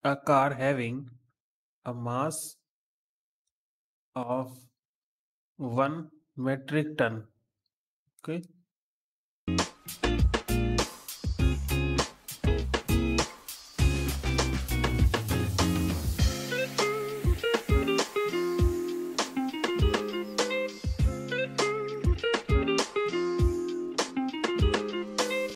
a car having a mass of 1 metric ton. Okay.